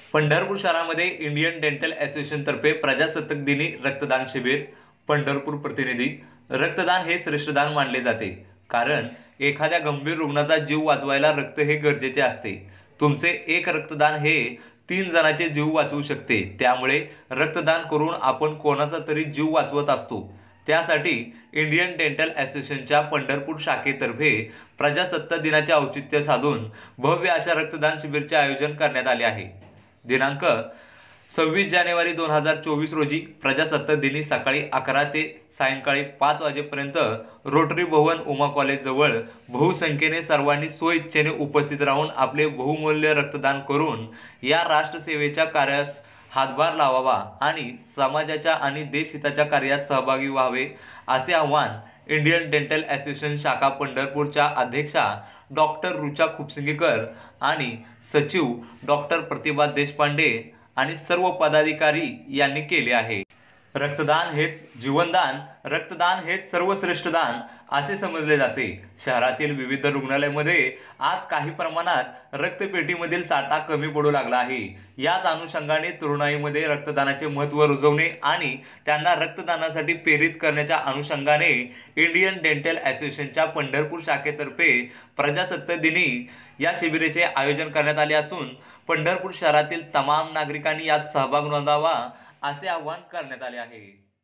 पंढरपूर शहरामध्ये Indian dental association तर्फे प्रजासत्ताक दिनी रक्तदान शिबिर। पंढरपूर प्रतिनिधी। रक्तदान हे श्रेष्ठदान मानले जाते, कारण एखाद्या गंभीर रुग्णाचा जीव वाचवायला रक्त हे गरजेचे असते। तुमचे एक रक्तदान हे 3 जणांचे जीव वाचवू शकते। त्यामुळे रक्तदान करून आपण कोणाचा तरी जीव वाचवत असतो। त्यासाठी इंडियन डेंटल असोसिएशनच्या पंढरपूर शाखेतर्फे प्रजासत्ताक दिनाचे औचित्य साधून भव्य अशा रक्तदान शिबिराचे आयोजन करण्यात आले आहे। दिनांक 26 जानेवारी 2024 रोजी प्रजासत्ताक दिनी सकाळी 11 ते सायंकाळी 5 वाजेपर्यंत रोटरी भवन उमा कॉलेज जवळ बहुसंख्येने सर्वांनी स्वइच्छेने उपस्थित राहून आपले बहुमूल्य रक्तदान करून या राष्ट्रसेवेच्या कार्यास हातभार लावावा आणि समाजाच्या आणि देशहिताच्या कार्यात सहभागी व्हावे, असे आवाहन इंडियन डेंटल असोसिएशन शाखा पंढरपूरच्या अध्यक्षा डॉक्टर रुचा खुपसिंगकर आणि सचिव डॉक्टर प्रतिभा देशपांडे आणि सर्व पदाधिकारी यांनी केले आहे। रक्तदान हेच जीवनदान, रक्तदान हेच सर्वश्रेष्ठ दान असे समजले जाते। शहरातील विविध रुग्णालयामध्ये आज काही प्रमाणात रक्तपेढीमधील साठा कमी पडू लागला आहे। याच अनुषंगाने तरुणाईमध्ये रक्तदानाचे महत्त्व रुजवणे आणि त्यांना रक्तदानासाठी प्रेरित करण्याच्या अनुषंगाने इंडियन डेंटल असोसिएशनच्या पंढरपूर शाखेतर्फे प्रजासत्ताक दिनी या शिबिराचे आयोजन करण्यात आले असून पंढरपूर शहरातील तमाम नागरिकांनी यात सहभाग नोंदवावा असे आवाहन करण्यात आले आहे।